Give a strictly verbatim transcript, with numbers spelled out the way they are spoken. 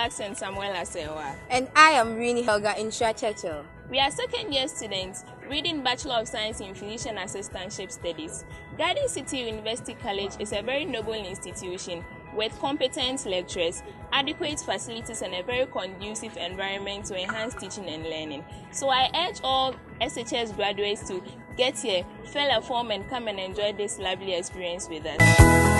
Jackson Samuel Asewa. And I am Rini Helga Insha Churchill. We are second year students reading Bachelor of Science in Physician Assistantship Studies. Garden City University College is a very noble institution with competent lecturers, adequate facilities, and a very conducive environment to enhance teaching and learning. So I urge all S H S graduates to get here, fill a form, and come and enjoy this lovely experience with us.